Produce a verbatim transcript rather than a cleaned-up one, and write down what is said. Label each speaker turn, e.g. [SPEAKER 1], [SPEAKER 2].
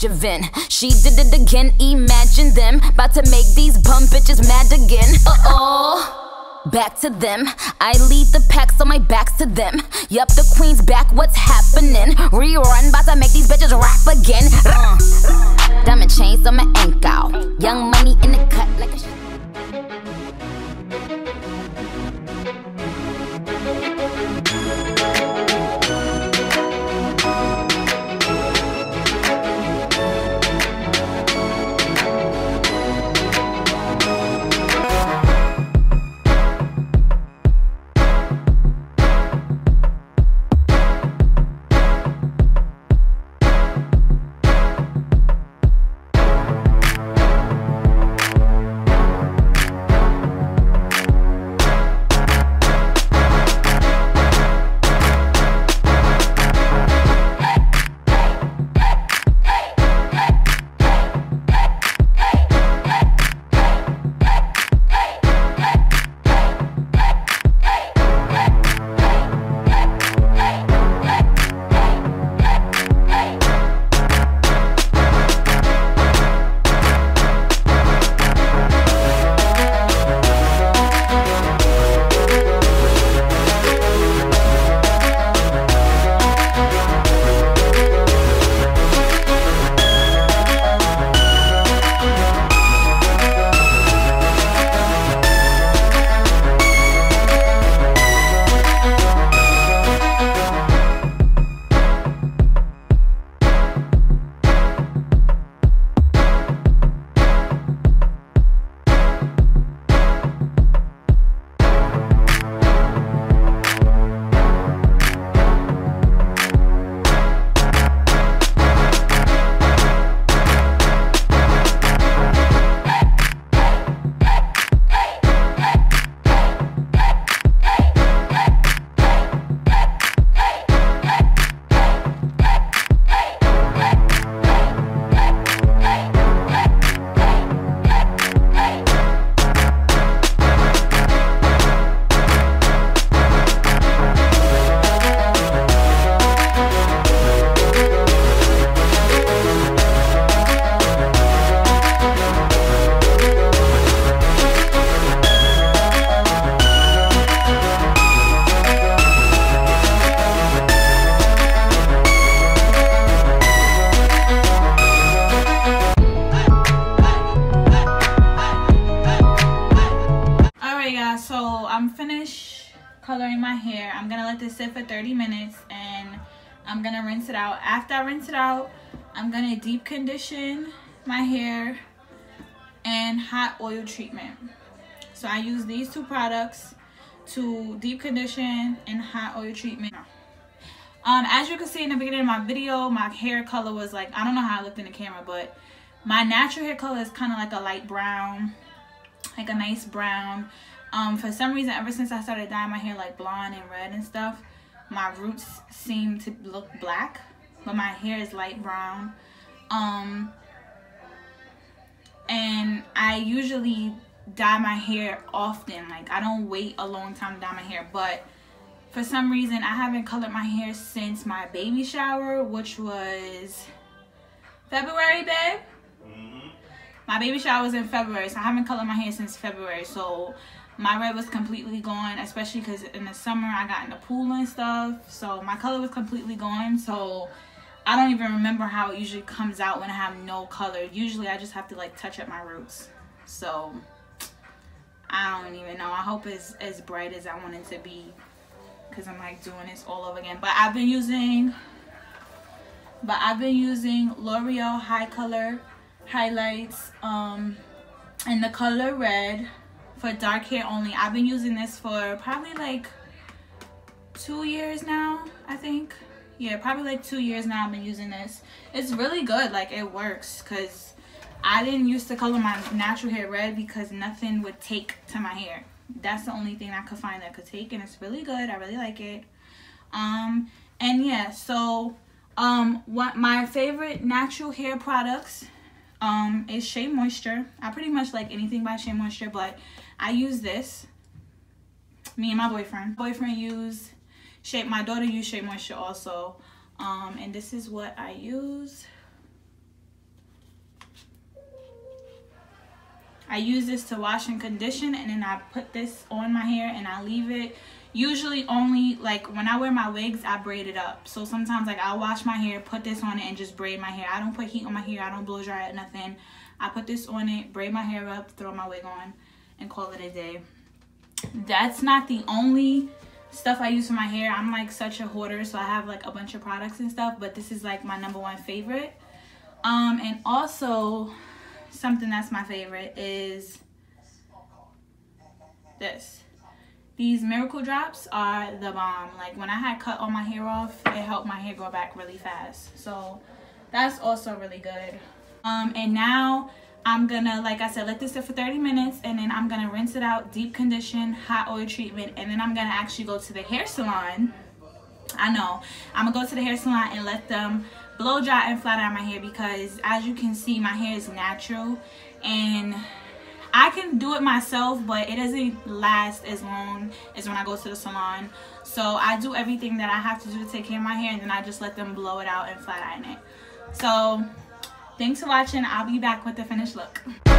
[SPEAKER 1] mischievin'. She did it again, imagine them about to make these bum bitches mad again. Uh-oh. Back to them, I lead the pack so my back's to them. Yup, the queen's back, what's happening? Rerun, bout to make these bitches rap again. uh. Diamond chains on my ankle, Young Money in the cut like a sh
[SPEAKER 2] coloring my hair. I'm gonna let this sit for thirty minutes and I'm gonna rinse it out. After I rinse it out, I'm gonna deep condition my hair and hot oil treatment. So I use these two products to deep condition and hot oil treatment. Um, as you can see in the beginning of my video, my hair color was like, I don't know how I looked in the camera, but my natural hair color is kind of like a light brown, like a nice brown. Um, for some reason, ever since I started dyeing my hair like blonde and red and stuff, my roots seem to look black, but my hair is light brown. Um, and I usually dye my hair often. Like, I don't wait a long time to dye my hair, but for some reason, I haven't colored my hair since my baby shower, which was February, babe? Mm-hmm. My baby shower was in February, so I haven't colored my hair since February. So my red was completely gone, especially because in the summer I got in the pool and stuff. So my color was completely gone. So I don't even remember how it usually comes out when I have no color. Usually I just have to like touch up my roots. So I don't even know. I hope it's as bright as I want it to be, because I'm like doing this all over again. But I've been using but I've been using L'Oreal High Color highlights um in the color red for dark hair only. I've been using this for probably like two years now, I think. Yeah, probably like two years now I've been using this. It's really good. Like, it works, because I didn't used to color my natural hair red because nothing would take to my hair. That's the only thing I could find that could take, and it's really good. I really like it. Um and yeah, so um what my favorite natural hair products um is Shea Moisture. I pretty much like anything by Shea Moisture, but I use this. Me and my boyfriend boyfriend use Shea. My daughter use Shea Moisture also. Um and this is what I use. I use this to wash and condition, and then I put this on my hair and I leave it. Usually only, like, when I wear my wigs, I braid it up. So sometimes, like, I'll wash my hair, put this on it, and just braid my hair. I don't put heat on my hair. I don't blow dry it, nothing. I put this on it, braid my hair up, throw my wig on, and call it a day. That's not the only stuff I use for my hair. I'm, like, such a hoarder, so I have, like, a bunch of products and stuff. But this is, like, my number one favorite. Um, and also, something that's my favorite is this. These Miracle Drops are the bomb. Like, when I had cut all my hair off, it helped my hair grow back really fast. So that's also really good. Um, and now I'm gonna, like I said, let this sit for thirty minutes, and then I'm gonna rinse it out, deep condition, hot oil treatment, and then I'm gonna actually go to the hair salon. I know. I'm gonna go to the hair salon and let them blow dry and flat iron my hair, because as you can see, my hair is natural, and I can do it myself, but it doesn't last as long as when I go to the salon. So I do everything that I have to do to take care of my hair, and then I just let them blow it out and flat iron it. So thanks for watching. I'll be back with the finished look.